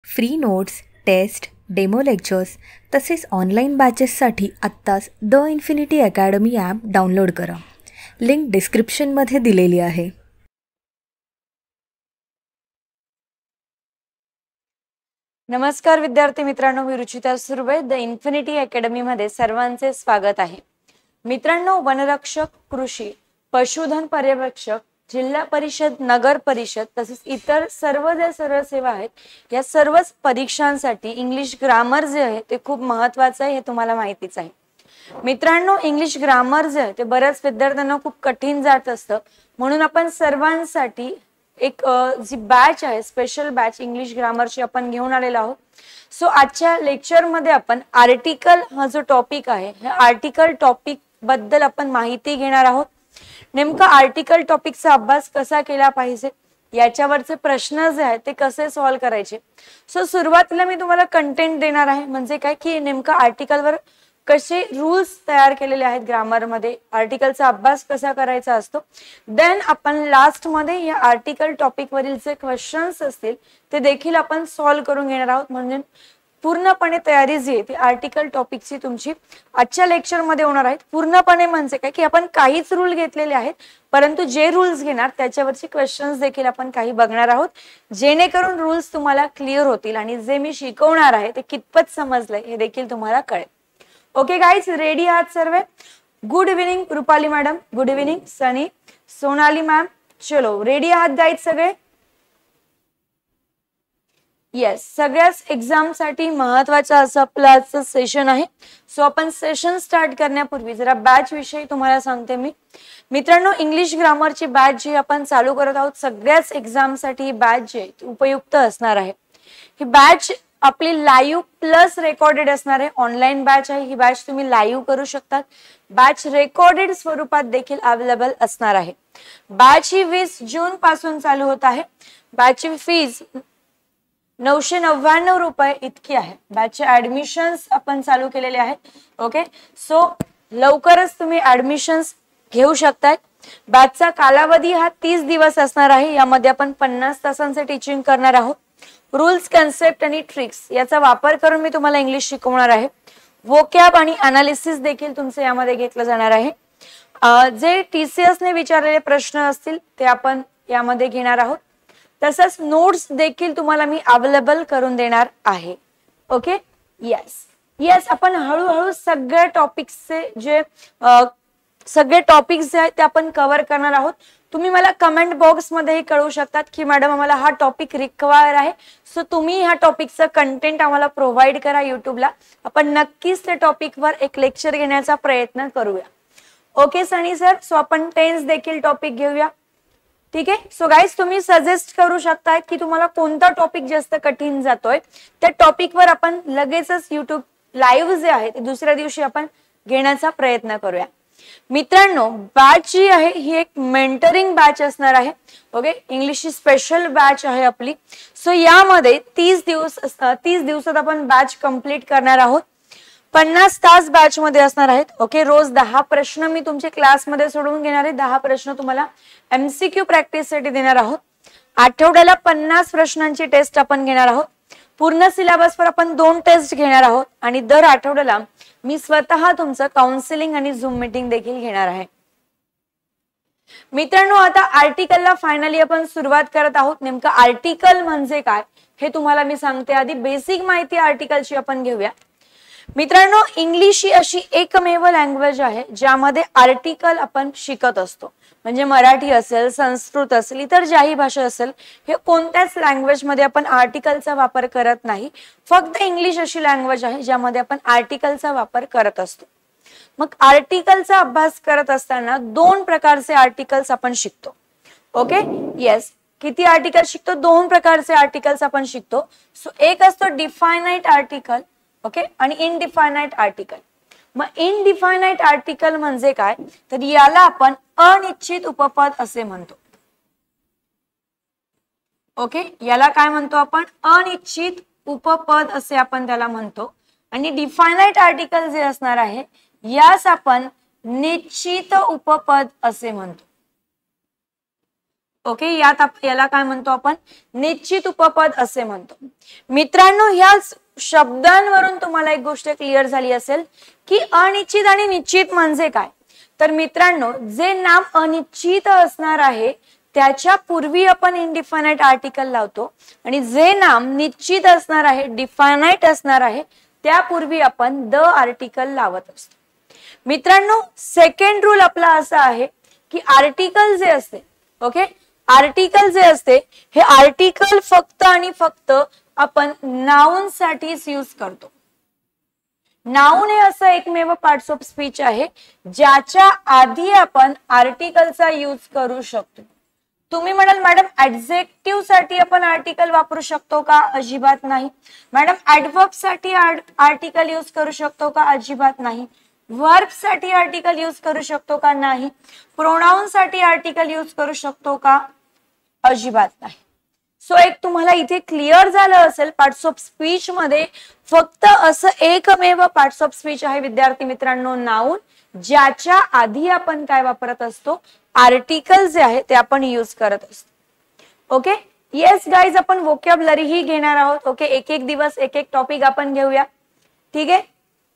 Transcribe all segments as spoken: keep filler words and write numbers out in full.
Free notes, test, demo lectures तसेच online बॅचेससाठी आत्ताच the infinity academy app download करा. लिंक डिस्क्रिप्शनमध्ये दिलेली आहे. नमस्कार विद्यार्थी मित्रांनो, मी Ruchita Surve the infinity academy मध्ये सर्वांचे स्वागत आहे. मित्रांनो, वनरक्षक, कृषी, पशुधन पर्यवेक्षक, जिल्हा परिषद, नगर परिषद तसेच इतर सर्व ज्या सर्व सेवा आहेत या सर्वच परीक्षांसाठी इंग्लिश ग्रामर जे आहे ते खूप महत्त्वाचं आहे, हे तुम्हाला माहितीच आहे. मित्रांनो, इंग्लिश ग्रामर जे आहे ते बऱ्याच विद्यार्थ्यांना खूप कठीण जात असतं, म्हणून आपण सर्वांसाठी एक जी बॅच आहे, स्पेशल बॅच इंग्लिश ग्रामरची आपण घेऊन आलेलो आहोत. सो आजच्या लेक्चर मध्ये आपण आर्टिकल हा जो टॉपिक आहे, हे आर्टिकल टॉपिक बद्दल आपण माहिती घेणार आहोत. नेमका आर्टिकल टॉपिकचा अभ्यास कसा केला पाहिजे, याच्यावरचे प्रश्न जे आहेत ते कसे सॉल्व्ह करायचे. सो सुरुवातीला मी तुम्हाला कंटेंट देणार आहे, म्हणजे काय की नेमका आर्टिकलवर कसे रूल्स तयार केलेले आहेत ग्रामर मध्ये, आर्टिकलचा अभ्यास कसा करायचा असतो. देन आपण लास्ट मध्ये या आर्टिकल टॉपिक वरील जे क्वेश्चन्स असतील ते देखील आपण सॉल्व्ह करून घेणार आहोत. म्हणजे पूर्णपणे तयारी जी आहे ती आर्टिकल टॉपिकची तुमची आजच्या लेक्चर मध्ये होणार आहेत. पूर्णपणे म्हणजे काय की आपण काहीच रूल घेतलेले आहेत, परंतु जे रूल्स घेणार त्याच्यावरचे क्वेश्चन्स देखील आपण काही बघणार आहोत, जेणेकरून रूल्स तुम्हाला क्लिअर होतील आणि जे मी शिकवणार आहे ते कितपत समजलंय हे देखील तुम्हाला कळेल. ओके गाइज, रेडी आहात सर्व? Good evening Rupali madam, good evening Sunny, Sonali ma'am. चलो, रेडी आहात गाइज सगळे? येस, सगळ्याच एक्झाम साठी महत्वाचं असं आपलं आजचं सेशन आहे. सो आपण सेशन स्टार्ट करण्यापूर्वी जरा बॅच विषयी तुम्हाला सांगते मी. मित्रांनो, इंग्लिश ग्रामरची बॅच जी आपण चालू करत आहोत, सगळ्याच एक्झाम साठी ही बॅच जी आहे उपयुक्त असणार आहे. ही बॅच आपली लाईव्ह प्लस रेकॉर्डेड असणार आहे. ऑनलाईन बॅच आहे, ही बॅच तुम्ही लाईव्ह करू शकतात. बॅच रेकॉर्डेड स्वरूपात देखील अवेलेबल असणार आहे. बॅच ही वीस जून पासून चालू होत आहे. बॅचची फीज नऊशे नव्याण्णव रुपये इतकी आहे. बॅचचे ऍडमिशन्स आपण चालू केलेले आहेत. ओके, सो लवकरच तुम्ही ऍडमिशन्स घेऊ शकतात. बॅचचा कालावधी हा तीस दिवस असणार आहे. यामध्ये आपण पन्नास तासांचे टीचिंग करणार आहोत. रूल्स, कन्सेप्ट आणि ट्रिक्स याचा वापर करून मी तुम्हाला इंग्लिश शिकवणार आहे. वोकॅब आणि अनालिसिस देखील तुमचे यामध्ये घेतलं जाणार आहे. जे टीसीएस ने विचारलेले प्रश्न असतील ते आपण यामध्ये घेणार आहोत. तसंच नोट्स देखील तुम्हाला मी अवेलेबल करून देणार आहे. ओके, येस येस आपण हळूहळू सगळ्या टॉपिक्सचे जे सगळे टॉपिक्स जे आहेत ते आपण कव्हर करणार आहोत. तुम्ही मला कमेंट बॉक्स मध्ये कळवू शकतात की मॅडम आम्हाला हा टॉपिक रिक्वायर आहे, सो तुम्ही ह्या टॉपिकचं कंटेंट आम्हाला प्रोव्हाइड करा युट्यूबला. आपण नक्कीच त्या टॉपिकवर एक लेक्चर घेण्याचा प्रयत्न करूया. ओके सनी सर, सो आपण टेन्स देखील टॉपिक घेऊया. ठीक आहे. सो गाइस, तुम्ही सजेस्ट करू शकता की तुम्हाला कोणता टॉपिक जास्त कठीण जातोय, त्या टॉपिकवर आपण लगेचच युट्यूब लाईव्ह जे आहे ते दुसऱ्या दिवशी आपण घेण्याचा प्रयत्न करूया. मित्रांनो, बॅच जी आहे ही एक मेंटरिंग बॅच असणार आहे. ओके, इंग्लिशची स्पेशल बॅच आहे आपली. सो यामध्ये तीस दिवस तीस दिवसात आपण बॅच कंप्लीट करणार आहोत. पन्नास तास बॅच मध्ये असणार आहेत. ओके, रोज दहा प्रश्न मी तुमचे क्लासमध्ये सोडवून घेणार आहे. दहा प्रश्न तुम्हाला एमसीक्यू प्रॅक्टिस साठी देणार आहोत. आठवड्याला पन्नास प्रश्नांची टेस्ट आपण घेणार आहोत. पूर्ण सिलेबसवर आपण दोन टेस्ट घेणार आहोत आणि दर आठवड्याला मी स्वतः तुमचं काउन्सिलिंग आणि झूम मीटिंग देखील घेणार आहे. मित्रांनो, आता आर्टिकलला फायनली आपण सुरुवात करत आहोत. नेमकं आर्टिकल म्हणजे काय हे तुम्हाला मी सांगते. आधी बेसिक माहिती आर्टिकलची आपण घेऊया. मित्रांनो, इंग्लिश ही अशी एकमेव लँग्वेज आहे ज्यामध्ये आर्टिकल आपण शिकत असतो. म्हणजे मराठी असेल, संस्कृत असेल, इतर ज्याही भाषा असेल, हे कोणत्याच लँग्वेज मध्ये आपण आर्टिकलचा वापर करत नाही. फक्त इंग्लिश अशी लँग्वेज आहे ज्यामध्ये आपण आर्टिकलचा वापर करत असतो. मग आर्टिकलचा अभ्यास करत असताना दोन प्रकारचे आर्टिकल्स आपण शिकतो. ओके, येस, किती आर्टिकल शिकतो? दोन प्रकारचे आर्टिकल्स आपण शिकतो. सो एक असतो डिफायनाइट आर्टिकल, ओके, आणि इनडिफायनाइट आर्टिकल. मग इनडिफायनाइट आर्टिकल म्हणजे काय, तर याला आपण अनिश्चित उपपद असे म्हणतो. ओके, याला काय म्हणतो आपण? अनिश्चित उपपद असे आपण त्याला म्हणतो. आणि डिफायनाइट आर्टिकल जे असणार आहे यास आपण निश्चित उपपद असे म्हणतो. ओके, यात याला काय म्हणतो आपण, निश्चित उपपद असे म्हणतो. मित्रांनो, ह्या शब्दांवरून तुम्हाला एक गोष्ट क्लिअर झाली असेल की अनिश्चित आणि निश्चित म्हणजे काय. तर मित्रांनो, जे नाम अनिश्चित असणार आहे त्याच्या पूर्वी आपण इनडिफायनाइट आर्टिकल लावतो आणि जे नाम निश्चित असणार आहे, डिफायनाइट असणार आहे, त्यापूर्वी आपण द आर्टिकल लावत असतो. मित्रांनो, सेकंड रूल आपला असा आहे की आर्टिकल जे असते, ओके, आर्टिकल जे असते हे आर्टिकल फक्त आणि फक्त आपण नाउन साठीच यूज करतो. नाउन हे असं एकमेव पार्ट्स ऑफ स्पीच आहे ज्याच्या आधी आपण आर्टिकलचा यूज करू शकतो. तुम्ही म्हणाल मॅडम ऍडजेक्टिव्ह साठी आपण आर्टिकल वापरू शकतो का? अजिबात नाही. मॅडम ऍडवर्ब साठी आर्टिकल यूज करू शकतो का? अजिबात नाही. वर्ब साठी आर्टिकल यूज करू शकतो का? नाही. प्रोनाउन साठी आर्टिकल यूज करू शकतो का? अजिबात नाही. सो एक तुम्हाला इथे क्लिअर झालं असेल, पार्ट्स ऑफ स्पीच मध्ये फक्त असं एकमेव पार्ट्स ऑफ स्पीच आहे विद्यार्थी मित्रांनो, नाउन, ज्याच्या आधी आपण काय वापरत असतो, आर्टिकल जे आहे ते आपण यूज करत असतो. ओके, येस गाईज, आपण वोकॅब्युलरी ही घेणार आहोत. ओके, एक एक दिवस एक एक टॉपिक आपण घेऊया. ठीक आहे,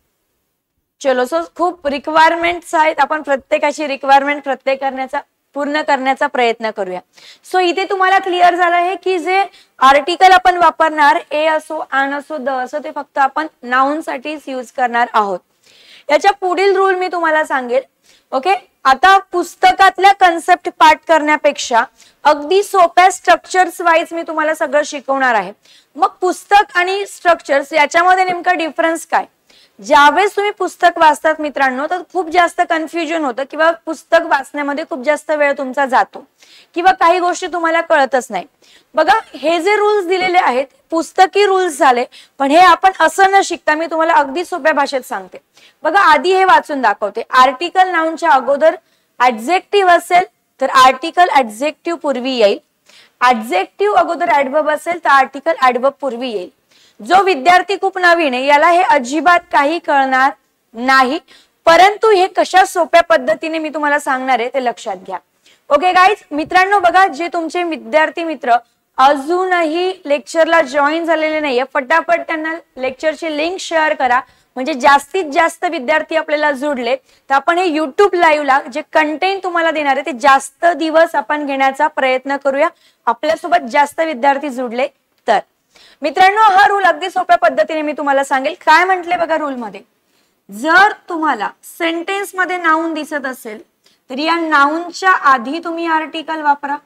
चलो. सो खूप रिक्वायरमेंट्स आहेत, आपण प्रत्येकाची रिक्वायरमेंट प्रत्येक करण्याचा पूर्ण करण्याचा प्रयत्न करूया. सो इथे तुम्हाला क्लिअर झालं आहे की जे आर्टिकल आपण वापरणार, ए असो, आन असो, द असो, ते फक्त आपण नाउन साठीच यूज करणार आहोत. याच्या पुढील रूल मी तुम्हाला सांगेल. ओके, आता पुस्तकातल्या कन्सेप्ट पाठ करण्यापेक्षा अगदी सोप्या स्ट्रक्चर्स वाईज मी तुम्हाला सगळं शिकवणार आहे. मग पुस्तक आणि स्ट्रक्चर्स याच्यामध्ये नेमका डिफरन्स काय? ज्यावेळेस तुम्ही पुस्तक वाचतात मित्रांनो, तर खूप जास्त कन्फ्युजन होतं किंवा पुस्तक वाचण्यामध्ये खूप जास्त वेळ तुमचा जातो किंवा काही गोष्टी तुम्हाला कळतच नाही. बघा, हे जे रूल्स दिलेले आहेत पुस्तकी रूल्स झाले, पण हे आपण असं न शिकता मी तुम्हाला अगदी सोप्या भाषेत सांगते. बघा, आधी हे वाचून दाखवते. आर्टिकल नाउनच्या अगोदर ऍडजेक्टिव्ह असेल तर आर्टिकल ऍडजेक्टिव्ह पूर्वी येईल. ऍडजेक्टिव्ह अगोदर ऍडवर्ब असेल तर आर्टिकल ऍडवर्ब पूर्वी येईल. जो विद्यार्थी खूप नवीन आहे याला हे अजिबात काही कळणार नाही, परंतु हे कशा सोप्या पद्धतीने मी तुम्हाला सांगणार आहे ते लक्षात घ्या. ओके गाईज, मित्रांनो बघा, जे तुमचे विद्यार्थी मित्र अजूनही लेक्चरला जॉईन झालेले नाहीये, फटाफट त्यांना लेक्चरची लिंक शेअर करा, म्हणजे जास्तीत जास्त विद्यार्थी आपल्याला जुडले तर आपण हे युट्यूब लाईव्हला जे कंटेंट तुम्हाला देणार आहे ते जास्त दिवस आपण घेण्याचा प्रयत्न करूया. आपल्यासोबत जास्त विद्यार्थी जुडले तर. मित्रांनो, हा रूल अगदी सोप्या पद्धतीने मी तुम्हाला सांगेल. काय म्हटले बघा रूल मध्ये, जर तुम्हाला सेंटेन्स मध्ये नाउन दिसत असेल तर या नाउनच्या आधी तुम्ही आर्टिकल वापरा.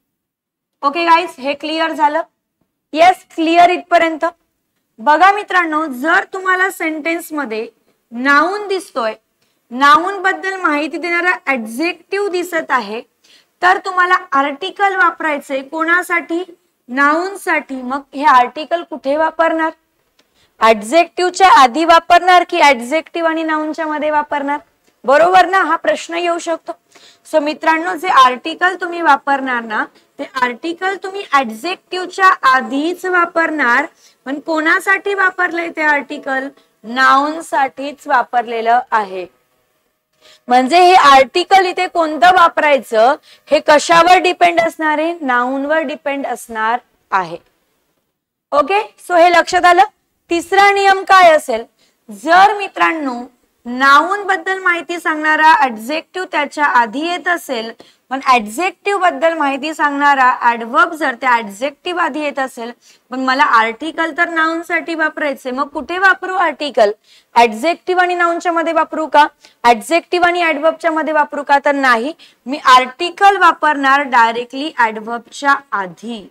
ओके गाईज, हे क्लिअर झालं? येस, क्लिअर इथपर्यंत? बघा मित्रांनो, जर तुम्हाला सेंटेन्स मध्ये नाउन दिसतोय, नाउन बद्दल माहिती देणारा ऍडजेक्टिव्ह दिसत आहे, तर तुम्हाला आर्टिकल वापरायचे. कोणासाठी? नाउन साठी. मग हे आर्टिकल कुठे वापरणार? ऍडजेक्टिव्हच्या आधी वापरणार की ऍडजेक्टिव्ह आणि नाउनच्या मध्ये वापरणार? बरोबर ना, हा प्रश्न येऊ शकतो. सो मित्रांनो, जे आर्टिकल तुम्ही वापरणार ना ते आर्टिकल तुम्ही ऍडजेक्टिव्हच्या आधीच वापरणार. पण कोणासाठी वापरलंय ते आर्टिकल? नाउन साठीच वापरलेलं आहे. म्हणजे हे आर्टिकल इथे कोणतं वापरायचं हे कशावर डिपेंड असणार आहे? नाउनवर डिपेंड असणार आहे. ओके, सो हे लक्षात आलं? तिसरा नियम काय असेल? जर मित्रांनो नाउन बद्दल माहिती सांगणारा ऍडजेक्टिव्ह त्याच्या आधी येत असेल, पण ऍडजेक्टिव्ह बद्दल माहिती सांगणारा ऍडवर्ब जर त्या ऍडजेक्टिव्ह आधी येत असेल, पण मला आर्टिकल तर नाउन साठी वापरायचे, मग कुठे वापरू आर्टिकल? ऍडजेक्टिव्ह आणि नाउनच्या मध्ये वापरू का? ऍडजेक्टिव्ह आणि ऍडवर्बच्या मध्ये वापरू का? तर नाही, मी आर्टिकल वापरणार डायरेक्टली ऍडवर्बच्या आधी.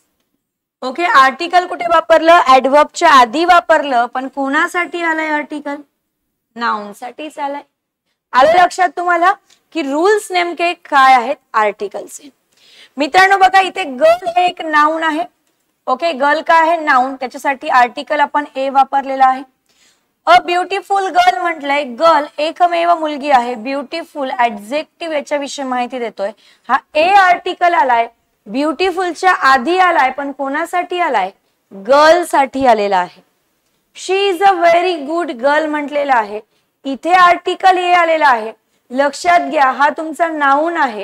ओके, आर्टिकल कुठे वापरलं? ऍडवर्बच्या आधी वापरलं, पण कोणासाठी आलंय आर्टिकल? नाउन साठीच आलाय. आलं लक्षात तुम्हाला की रूल्स नेमके काय आहेत आर्टिकलचे? मित्रांनो बघा, इथे गर्ल हे एक नाउन आहे. ओके, गर्ल काय आहे? नाउन. त्याच्यासाठी आर्टिकल आपण ए वापरलेला आहे. अ ब्युटिफुल गर्ल म्हटलंय. गर्ल एकमेव मुलगी आहे. ब्युटिफुल ऍडजेक्टिव्ह याच्याविषयी माहिती देतोय. हा ए आर्टिकल आलाय, ब्युटिफुलच्या आधी आलाय, पण कोणासाठी आलाय? गर्ल साठी आलेला आहे. She is a very good girl म्हटलेला आहे. इथे आर्टिकल ए आलेला आहे. लक्षात घ्या, हा तुमचा नाउन आहे,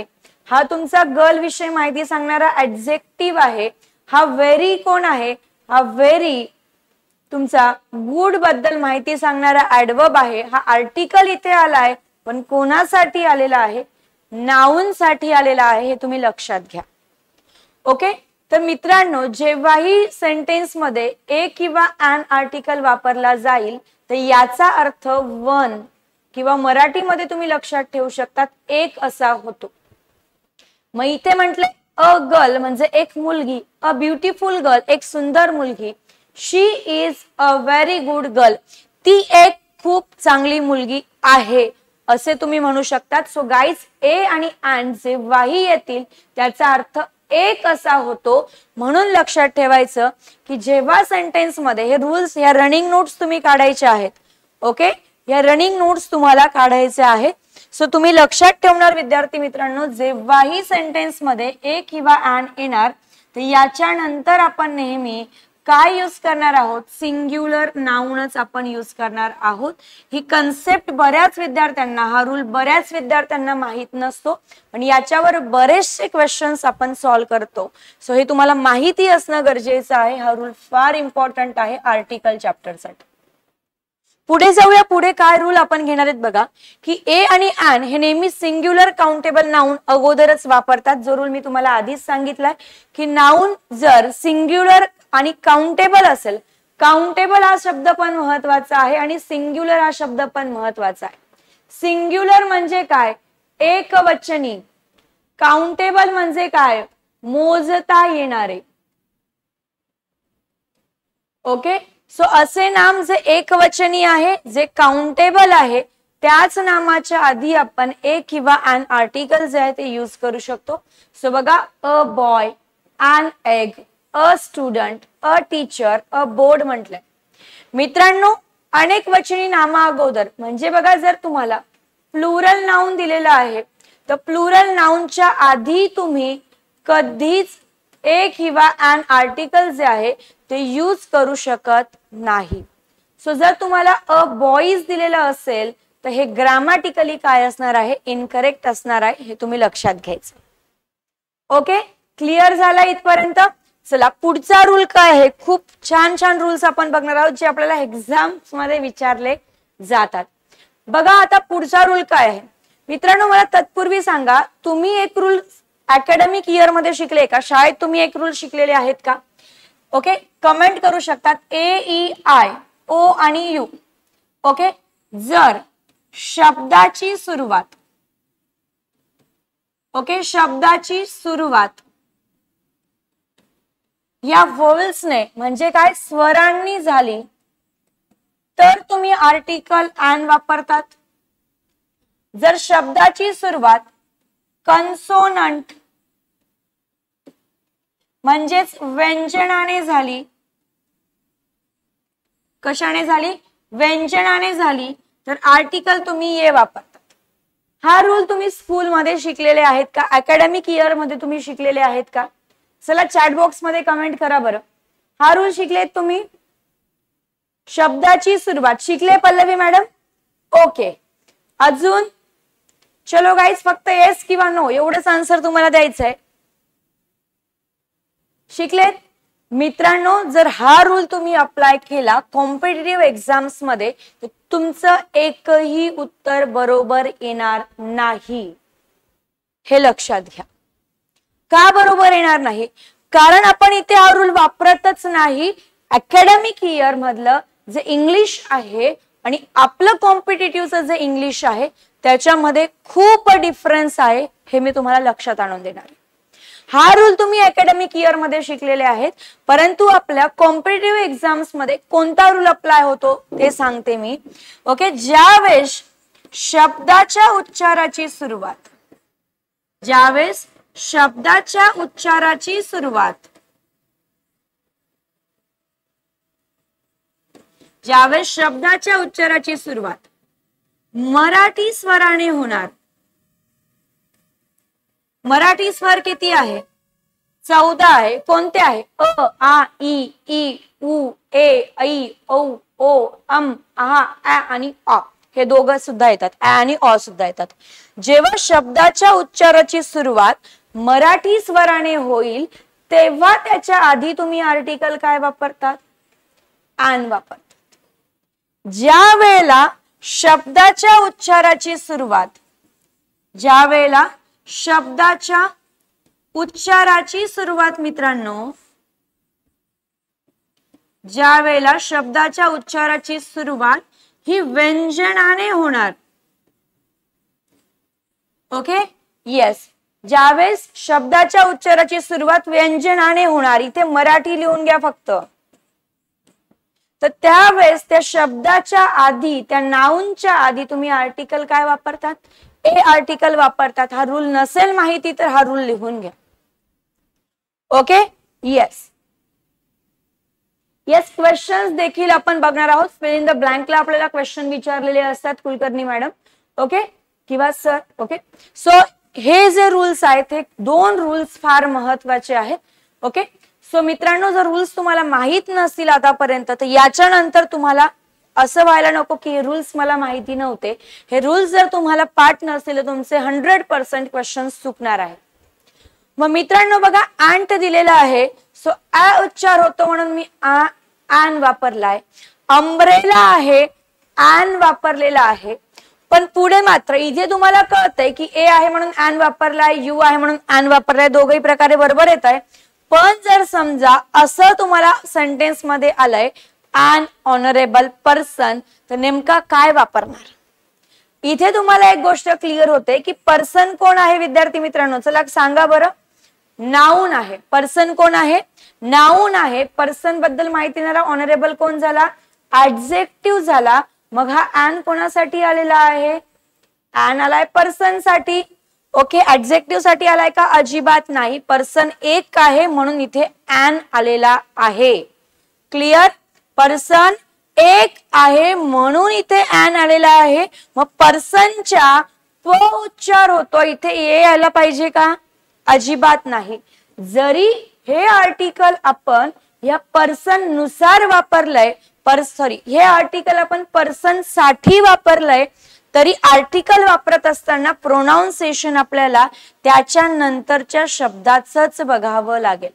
हा तुमचा गर्ल विषयी माहिती सांगणारा ऍडजेक्टिव्ह आहे. हा व्हेरी कोण आहे? हा व्हेरी तुमचा गुड बद्दल माहिती सांगणारा ऍडवर्ब आहे. हा आर्टिकल इथे आलाय, पण कोणासाठी आलेला आहे? नाउन साठी आलेला आहे. हे तुम्ही लक्षात घ्या. ओके, तर मित्रांनो, जेव्हाही सेंटेन्स मध्ये ए किंवा ॲन आर्टिकल वापरला जाईल तर याचा अर्थ वन किंवा मराठीमध्ये तुम्ही लक्षात ठेवू शकतात एक असा होतो. मग इथे म्हटले अ गर्ल म्हणजे एक मुलगी, अ ब्युटिफुल गर्ल एक सुंदर मुलगी, she is a very good girl ती एक खूप चांगली मुलगी आहे असे तुम्ही म्हणू शकतात. सो गाईज, ए आणि ॲन जेव्हाही येतील त्याचा अर्थ एक असा होतो. म्हणून लक्षात ठेवायचं की जेव्हा सेंटेन्स मध्ये हे रूल्स, या रनिंग नोट्स तुम्ही काढायच्या आहेत. ओके, या रनिंग नोट्स तुम्हाला काढायचे आहेत. सो तुम्ही लक्षात ठेवणार विद्यार्थी मित्रांनो, जेव्हाही सेंटेन्स मध्ये ए किंवा ॲन येणार तर याच्या नंतर आपण नेहमी काय यूज करणार आहोत? सिंग्युलर नाउनच आपण यूज करणार आहोत. ही कन्सेप्ट बऱ्याच विद्यार्थ्यांना, हा रूल बऱ्याच विद्यार्थ्यांना माहित नसतो, पण याच्यावर बरेचसे क्वेश्चन्स आपण सॉल्व्ह करतो. सो हे तुम्हाला माहिती असणं गरजेचं आहे. हा रूल फार इम्पॉर्टंट आहे आर्टिकल चॅप्टर साठी. पुढे जाऊया. पुढे काय रूल आपण घेणार आहेत बघा, की ए आणि ॲन हे नेहमी सिंग्युलर काउंटेबल नाउन अगोदरच वापरतात. जो रूल मी तुम्हाला आधीच सांगितलाय की नाउन जर सिंग्युलर आणि काउंटेबल असेल, काउंटेबल हा शब्द पण महत्वाचा आहे आणि सिंग्युलर हा शब्द पण महत्वाचा आहे. सिंग्युलर म्हणजे काय? एकवचनी. काउंटेबल म्हणजे काय? मोजता येणारे. ओके, सो असे नाम जे एकवचनी आहे, जे काउंटेबल आहे, त्याच नामाच्या आधी आपण ए किंवा ॲन आर्टिकल जे आहे ते यूज करू शकतो. सो बघा, a boy, an egg, a student, a teacher, a board म्हटलंय. मित्रांनो, अनेक वचनी नामा अगोदर म्हणजे बघा, जर तुम्हाला प्लुरल नाउन दिलेला आहे तर प्लुरल नाउनच्या आधी तुम्ही कधीच ए किंवा ॲन आर्टिकल जे आहे ते यूज करू शकत नाही. सो जर तुम्हाला अ बॉईज दिलेलं असेल तर हे ग्रामॅटिकली काय असणार आहे? इनकरेक्ट असणार आहे. हे तुम्ही लक्षात घ्यायचं. ओके, क्लिअर झाला इथपर्यंत? चला, पुढचा रूल काय आहे? खूप छान छान रूल्स आपण बघणार आहोत जे आपल्याला एक्झाम्स मध्ये विचारले जातात. बघा आता पुढचा रूल काय आहे मित्रांनो. मला तत्पूर्वी सांगा, तुम्ही एक रूल अकॅडमिक इयर मध्ये शिकले का? शाळेत तुम्ही एक रूल शिकलेले आहेत का? ओके, कमेंट करू शकतात. ए ई आय ओ आणि यू. ओके, जर शब्दाची सुरुवात, ओके शब्दाची सुरुवात या व्होवेल्सने म्हणजे काय? स्वरांनी झाली तर तुम्ही आर्टिकल ॲन वापरतात. जर शब्दाची सुरुवात कन्सोनंट म्हणजेच व्यंजनाने झाली, कशाने झाली? व्यंजनाने झाली तर आर्टिकल तुम्ही ये वापरतात. हा रूल तुम्ही स्कूल मध्ये शिकलेले आहेत का? अकॅडमिक इयर मध्ये तुम्ही शिकलेले आहेत का? चला चॅट बॉक्स मध्ये कमेंट करा बरं. हा रूल शिकलेत तुम्ही? शब्दाची सुरुवात शिकले पल्लवी मॅडम? ओके, अजून? चलो गाईज, फक्त येस किंवा नो एवढंच आन्सर तुम्हाला द्यायचं आहे. शिकलेत मित्रांनो? जर हा रूल तुम्ही अप्लाय केला कॉम्पिटिटिव्ह एक्झाम्स मध्ये तर तुमचं एकही उत्तर बरोबर येणार नाही. हे लक्षात घ्या. का बरोबर येणार नाही? कारण आपण इथे हा रूल वापरतच नाही. अकॅडमिक इयर मधलं जे इंग्लिश आहे आणि आपलं कॉम्पिटिटिव्हचं जे इंग्लिश आहे त्याच्यामध्ये खूप डिफरन्स आहे. हे मी तुम्हाला लक्षात आणून देणार आहे. हा रूल तुम्ही अकॅडमिक इयर मध्ये शिकलेले आहेत, परंतु आपल्या कॉम्पिटिटिव्ह एक्झाम्स मध्ये कोणता रूल अप्लाय होतो ते सांगते मी. ओके, ज्यावेळेस शब्दाच्या उच्चाराची सुरुवात, ज्यावेळेस शब्दाच्या उच्चाराची सुरुवात ज्यावेळेस शब्दाच्या उच्चाराची सुरुवात मराठी स्वराने होणार. मराठी स्वर किती आहे? चौदा आहे. कोणते आहे? अ, आ, इ, ई, उ, ए, ऐ, औ, ओ, अम, आ, आ आणि अ. हे दोघं सुद्धा येतात, ä आणि अ सुद्धा येतात. जेव्हा शब्दाच्या उच्चाराची सुरुवात मराठी स्वराने होईल तेव्हा त्याच्या आधी तुम्ही आर्टिकल काय वापरतात? ॲन वापरतात. ज्या वेळेला शब्दाच्या उच्चाराची सुरुवात ज्या वेळेला शब्दाच्या उच्चाराची सुरुवात मित्रांनो ज्या वेळेला शब्दाच्या उच्चाराची सुरुवात ही व्यंजनाने होणार. ओके, येस, ज्यावेळेस शब्दाच्या उच्चाराची सुरुवात व्यंजनाने होणार, इथे मराठी लिहून घ्या फक्त. तर त्यावेळेस त्या शब्दाच्या आधी, त्या नाऊनच्या आधी तुम्ही आर्टिकल काय वापरतात? ए आर्टिकल वापरतात. हा रूल नसेल माहिती तर हा रूल लिहून घ्या. ओके, येस येस क्वेश्चन्स देखील आपण बघणार आहोत. फिल इन द ब्लँकला आपल्याला क्वेश्चन विचारलेले असतात कुलकर्णी मॅडम, ओके, किंवा सर. ओके, सो हे जे रूल्स आहेत हे दोन रूल्स फार महत्वाचे आहेत. ओके, सो मित्रांनो जर रूल्स तुम्हाला माहित नसतील आतापर्यंत तर याच्यानंतर तुम्हाला असं व्हायला नको की हे रूल्स मला माहिती नव्हते. हे रूल्स जर तुम्हाला पाठ नसतील तर तुमचे हंड्रेड पर्सेंट क्वेश्चन चुकणार आहे. मग मित्रांनो बघा, ॲन्ट दिलेला आहे, सो ॲ उच्चार होतो म्हणून मी आ ॲन वापरलाय. अंब्रेला आहे, ॲन वापरलेला आहे. पण पुढे मात्र इथे तुम्हाला कळतंय की ए आहे म्हणून ॲन वापरलाय, यू आहे म्हणून ॲन वापरलाय, दोघही प्रकारे बरोबर येत आहे. पण जर समजा असं तुम्हाला सेंटेन्स मध्ये आलंय ॲन ऑनरेबल पर्सन, तर नेमका काय वापरणार? इथे तुम्हाला एक गोष्ट क्लिअर होते की पर्सन कोण आहे विद्यार्थी मित्रांनो, चला सांगा बरं. नाऊन आहे. पर्सन कोण आहे? नाऊन आहे. पर्सन बद्दल माहिती देणारा ऑनरेबल कोण झाला? ऍडजेक्टिव्ह झाला. मग हा ॲन कोणासाठी आलेला आहे? ॲन आलाय पर्सन साठी. ओके, ऍडजेक्टिव्ह साठी आलाय का? अजिबात नाही. पर्सन एक आहे म्हणून इथे ॲन आलेला आहे. क्लिअर? पर्सन एक आहे म्हणून इथे ॲन आलेला आहे. मग पर्सनच्या प उच्चार होतो, इथे ए यायला पाहिजे का? अजिबात नाही. जरी हे आर्टिकल आपण या पर्सन नुसार वापरलंय, पर सॉरी हे आर्टिकल आपण पर्सन साठी वापरलंय, तरी आर्टिकल वापरत असताना प्रोनाउन्सिएशन आपल्याला त्याच्या नंतरच्या शब्दाचंच बघावं लागेल.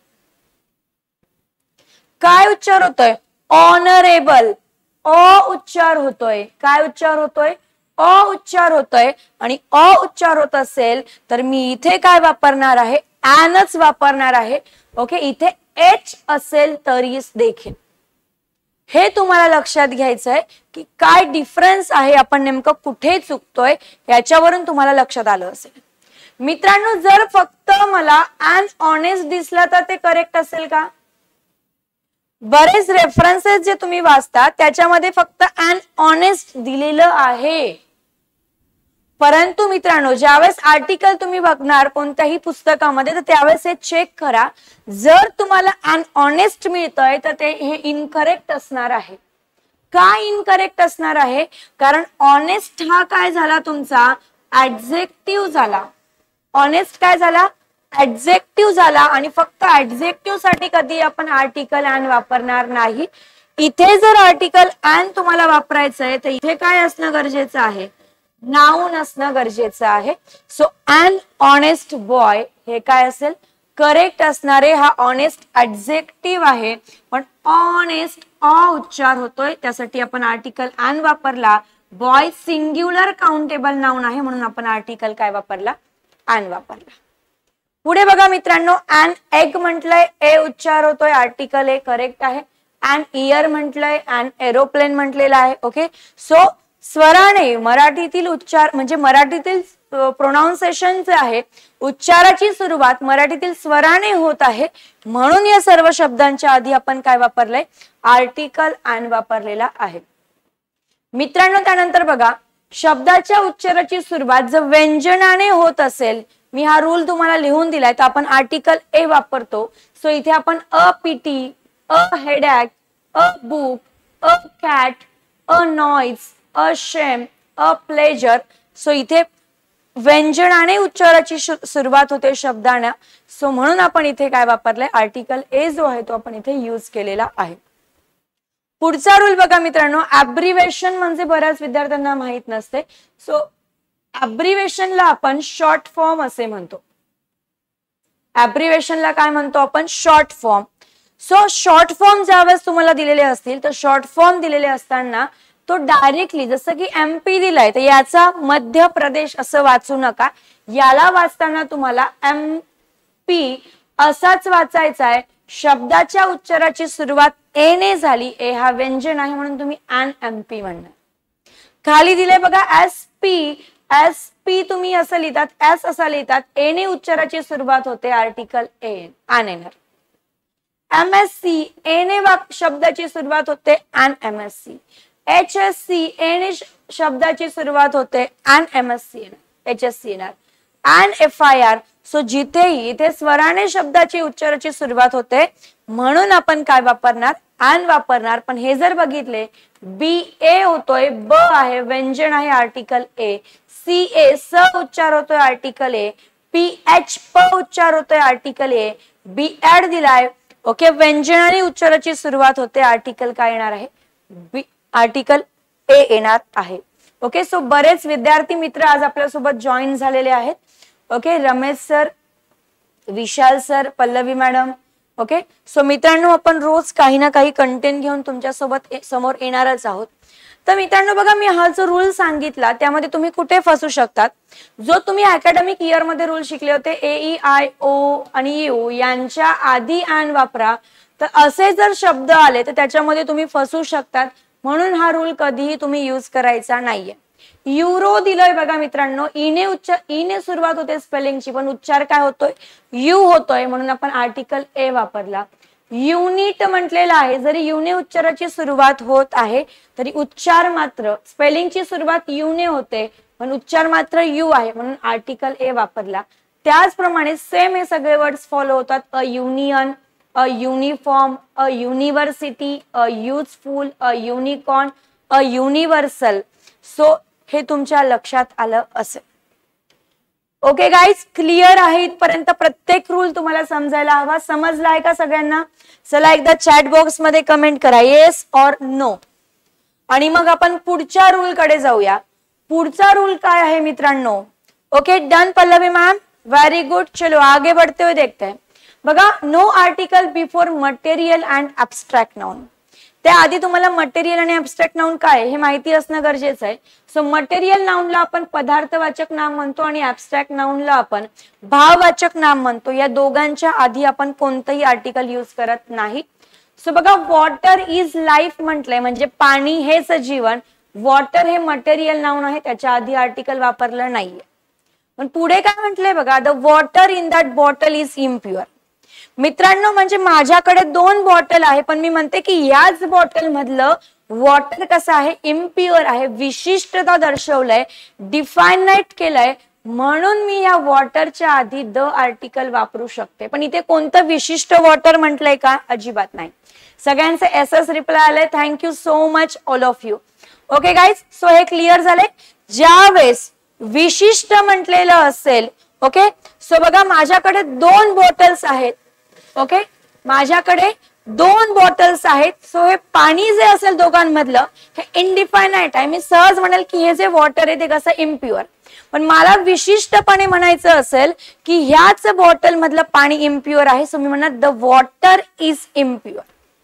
काय उच्चार होतोय? ऑनरेबल. अ उच्चार होतोय. काय उच्चार होतोय? अ उच्चार होतोय. आणि अ उच्चार होत असेल तर मी इथे काय वापरणार आहे? ॲनच वापरणार आहे. ओके, इथे एच असेल तरी देखील. हे तुम्हाला लक्षात घ्यायचं आहे की काय डिफरन्स आहे, आपण नेमकं कुठे चुकतोय याच्यावरून तुम्हाला लक्षात आलं असेल. मित्रांनो जर फक्त मला ॲन ऑनेस्ट दिसला तर ते करेक्ट असेल का? बरेच रेफरन्सेस जे तुम्ही वाचता त्याच्यामध्ये फक्त ॲन ऑनेस्ट दिलेलं आहे. परंतु मित्रांनो ज्यावेळेस आर्टिकल तुम्ही बघणार कोणत्याही पुस्तकामध्ये तर त्यावेळेस हे चेक करा, जर तुम्हाला ॲन ऑनेस्ट मिळतंय तर ते हे इनकरेक्ट असणार आहे. का इनकरेक्ट असणार आहे? कारण ऑनेस्ट हा काय झाला तुमचा? ऍडजेक्टिव्ह झाला. ऑनेस्ट काय झाला? ऍडजेक्टिव्ह झाला. आणि फक्त ऍडजेक्टिव्ह साठी कधी आपण आर्टिकल ॲन वापरणार नाही. इथे जर आर्टिकल ॲन तुम्हाला वापरायचं आहे तर इथे काय असणं गरजेचं आहे? नाऊन असणं गरजेचं आहे. सो ॲन ऑनेस्ट बॉय हे काय असेल? करेक्ट असणारे. हा ऑनेस्ट ऍडजेक्टिव्ह आहे पण ऑनेस्ट अ उच्चार होतोय, त्यासाठी आपण आर्टिकल ॲन वापरला. बॉय सिंग्युलर काउंटेबल नाऊन आहे म्हणून आपण आर्टिकल काय वापरला? ॲन वापरला. पुढे बघा मित्रांनो, ॲन एग म्हटलंय, ए उच्चार होतोय, आर्टिकल ए करेक्ट आहे. ॲन इयर म्हटलंय, ॲन एरोप्लेन म्हटलेला आहे. ओके, सो स्वराने मराठीतील उच्चार म्हणजे मराठीतील प्रोनाउन्सिएशन जे आहे, उच्चाराची सुरुवात मराठीतील स्वराने होत आहे म्हणून या सर्व शब्दांच्या आधी आपण काय वापरलंय? आर्टिकल ॲन वापरलेला आहे. मित्रांनो त्यानंतर बघा, शब्दाच्या उच्चाराची सुरुवात जर व्यंजनाने होत असेल, मी हा रूल तुम्हाला लिहून दिलाय, तर आपण आर्टिकल ए वापरतो. सो इथे आपण a pity, a headache, a book, a cat, a noise, a shame, a pleasure. So इथे व्यंजनाने उच्चाराची सुरुवात होते शब्दांना. सो म्हणून आपण इथे काय वापरलंय? आर्टिकल ए जो आहे तो आपण इथे यूज केलेला आहे. पुढचा रूल बघा मित्रांनो, ॲब्रिव्हेशन म्हणजे बऱ्याच विद्यार्थ्यांना माहित नसते. सो ॲब्रिव्हेशनला आपण शॉर्ट फॉर्म असे म्हणतो. ॲब्रिव्हेशनला काय म्हणतो आपण? Short form. So short form ज्यावेळेस तुम्हाला दिलेले असतील तर शॉर्ट फॉर्म दिलेले असताना तो डायरेक्टली, जसं की एमपी दिलाय तर याचा मध्य प्रदेश असं वाचू नका. याला वाचताना तुम्हाला एमपी असाच वाचायचा आहे. शब्दाच्या उच्चाराची सुरुवात ए ने झाली, ए हा व्यंजन आहे म्हणून तुम्ही एन एमपी म्हणणार. खाली दिले बघा एस पी, एस पी तुम्ही असं लिहितात, एस असं लिहितात, ए ने उच्चाराची सुरुवात होते, आर्टिकल ए एन येणार. एमएससी ए ने शब्दाची सुरुवात होते, an MSc. H S C A ने शब्दाची सुरुवात होते, an MSc H S C येणार. An F I R. So जिथेही इथे स्वराने शब्दाची उच्चाराची सुरुवात होते म्हणून आपण काय वापरणार? एन वापरणार. पण हे जर बघितले बी ए होतोय, ब आहे, व्यंजन आहे, आर्टिकल ए. सी ए स उच्चार होतोय, आर्टिकल ए. पी एच प उच्चार होतोय, आर्टिकल ए. बी एड दिलाय, ओके, व्यंजन आणि उच्चाराची सुरुवात होते, आर्टिकल काय येणार आहे? बी, आर्टिकल ए येणार आहे. ओके, सो बरेच विद्यार्थी मित्र आज आपल्यासोबत जॉईन झालेले आहेत. Okay, Ramesh sir, Vishal sir, Pallavi madam. Okay, so मित्रांनो आपण रोज काही ना काही कंटेंट घेऊन तुमच्या सोबत समोर येणारच आहोत. तर मित्रांनो बघा, मी हा जो रूल सांगितला त्यामध्ये तुम्ही कुठे फसू शकतात? जो तुम्ही अकॅडमिक इयर मध्ये रूल शिकले होते, ए ई आय ओ आणि यू यांच्या आधी एन वापरा, तर असे जर शब्द आले तर त्याच्यामध्ये तुम्ही फसू शकतात. म्हणून हा रूल कधीही तुम्ही यूज करायचा नाहीये. युरो दिलंय बघा मित्रांनो, ईने उच्चार, ईने सुरुवात होते स्पेलिंगची, पण उच्चार काय होतोय? यू होतोय, म्हणून आपण आर्टिकल ए वापरला. युनिट म्हटलेलं आहे, जरी युने उच्चाराची सुरुवात होत आहे तरी उच्चार मात्र, स्पेलिंगची सुरुवात युने होते पण उच्चार मात्र यू आहे म्हणून आर्टिकल ए वापरला. त्याचप्रमाणे सेम हे सगळे वर्ड्स फॉलो होतात. A union, a uniform, a university, a useful, a unicorn, a universal. So हे तुमच्या लक्षात आलं असेल. ओके गाईज, क्लिअर आहे इथपर्यंत? प्रत्येक रूल तुम्हाला समजायला हवा. समजलाय का सगळ्यांना? चला एकदा चॅट बॉक्स मध्ये कमेंट करा, येस और नो. आणि मग आपण पुढच्या रूल कडे जाऊया. पुढचा रूल काय आहे मित्रांनो? Okay, done Pallavi ma'am, very good. चलो आगे बढ़ते हुए देखते हैं. बघा, no article before material and abstract noun. त्याआधी तुम्हाला मटेरियल आणि ॲब्स्ट्रॅक्ट नाउन काय हे माहिती असणं गरजेचं आहे. सो मटेरियल नाउनला आपण पदार्थवाचक नाम म्हणतो आणि ॲब्स्ट्रॅक्ट नाउनला आपण भाववाचक नाम म्हणतो. या दोघांच्या आधी आपण कोणतंही आर्टिकल यूज करत नाही. सो बघा, वॉटर इज लाईफ म्हटलंय म्हणजे पाणी हेच जीवन. वॉटर हे मटेरियल नाउन आहे, त्याच्या आधी आर्टिकल वापरलं नाहीये. पण पुढे काय म्हटलंय बघा, the water in that bottle is impure. मित्रांनो म्हणजे माझ्याकडे दोन बॉटल आहे पण मी म्हणते की याच बॉटल मधलं वॉटर कसं आहे? इम्प्युअर आहे. विशिष्टता दर्शवलंय, डिफायनाइट केलंय, म्हणून मी या वॉटरच्या आधी द आर्टिकल वापरू शकते. पण इथे कोणतं विशिष्ट वॉटर म्हटलंय का? अजिबात नाही. सगळ्यांचे एस एस रिप्लाय आले, thank you so much all of you. Okay guys, so हे क्लिअर झालंय. ज्यावेळेस विशिष्ट म्हटलेलं असेल, ओके, सो बघा माझ्याकडे दोन बॉटल्स आहेत. ओके, माझ्याकडे दोन बॉटल्स आहेत. सो हे पाणी जे असेल दोघांमधलं हे इनडिफायनाइट आहे. मी सहज म्हणेल की हे जे वॉटर आहे ते कसं? इम्प्युअर. पण मला विशिष्टपणे म्हणायचं असेल की ह्याच बॉटल मधलं पाणी इम्प्युअर आहे, सो मी म्हणणार द वॉटर इज इम्प्युअर.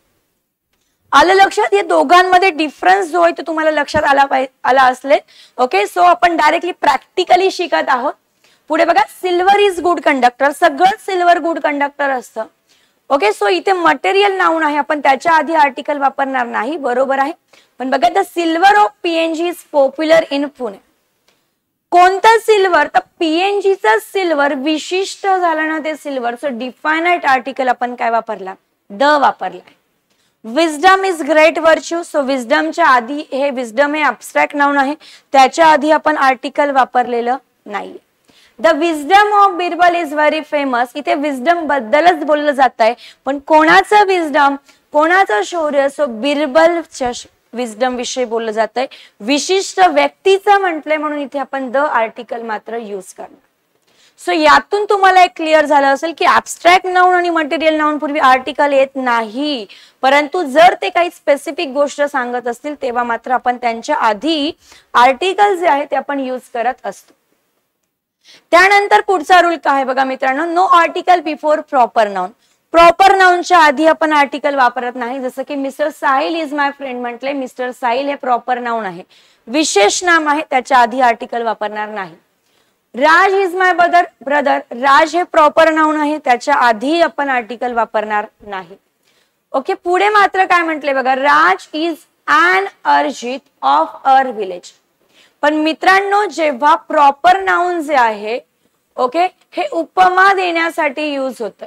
आलं लक्षात? या दोघांमध्ये डिफरन्स जो आहे तो तुम्हाला लक्षात आला पाहिजे, आला असले. ओके, सो आपण डायरेक्टली प्रॅक्टिकली शिकत आहोत. पुढे बघा, सिल्वर इज गुड कंडक्टर. सगळं सिल्वर गुड कंडक्टर असतं. ओके, सो इथे मटेरियल नाउन आहे, आपण त्याच्या आधी आर्टिकल वापरणार नाही, बरोबर आहे. पण बघा, the silver of PNG is popular in Pune. कोणतं सिल्वर? तर पीएनजीचं सिल्वर विशिष्ट झालं ना ते सिल्वर. सो डिफायनाइट आर्टिकल आपण काय वापरला? द वापरलाय. Wisdom is great virtue. So विजडमच्या आधी, हे विजडम हे ॲब्स्ट्रॅक्ट नाउन आहे, त्याच्या आधी आपण आर्टिकल वापरलेलं नाही. The wisdom of Birbal is very famous. इथे विजडम बद्दलच बोललं जात आहे, पण कोणाचं विजडम, कोणाचं शौर्य? सो बिरबलच्या विजडम विषयी बोललं जात आहे. विशिष्ट व्यक्तीचं म्हटलंय म्हणून इथे आपण द आर्टिकल मात्र यूज करणार. सो यातून तुम्हाला एक क्लिअर झालं असेल की ऍब्स्ट्रॅक्ट नाउन आणि मटेरियल नाउन पूर्वी आर्टिकल येत नाही, परंतु जर ते काही स्पेसिफिक गोष्ट सांगत असतील तेव्हा मात्र आपण त्यांच्या आधी आर्टिकल जे आहे ते आपण यूज करत असतो. त्यानंतर पुढचा रूल काय आहे बघा मित्रांनो, no article before proper noun. Proper नाउनच्या आधी आपण आर्टिकल वापरत नाही. जसं की mister Sahil is my friend म्हटले, मिस्टर साहिल हे प्रॉपर नाउन आहे, विशेष नाम आहे, त्याच्या आधी आर्टिकल वापरणार नाही. Raj is my brother brother Raj हे प्रॉपर नाउन आहे, त्याच्या आधी आपण आर्टिकल वापरणार नाही. ओके, पुढे मात्र काय म्हटले बघा, Raj is an Arijit of our village. पण मित्रांनो जेव्हा प्रॉपर नाउन जे आहे ओके हे उपमा देण्यासाठी यूज होतंय